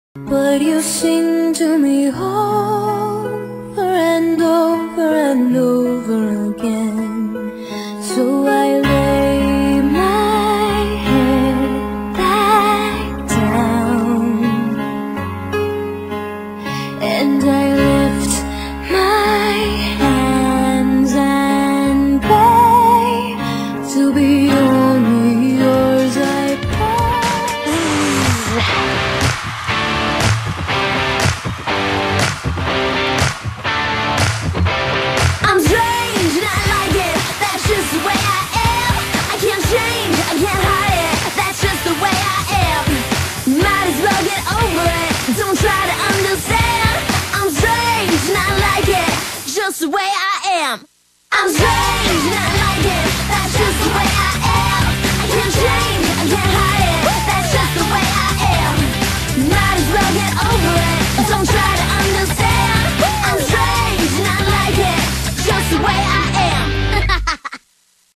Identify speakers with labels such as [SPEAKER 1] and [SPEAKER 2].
[SPEAKER 1] But you sing to me over and over and over again. So I lay my head back down and I lift my hands and beg to be only yours. I pray. Don't try to understand. I'm strange and I like it just the way I am. I'm strange and I like it. That's just the way I am. I can't change, I can't hide it. That's just the way I am. Might as well get over it. Don't try to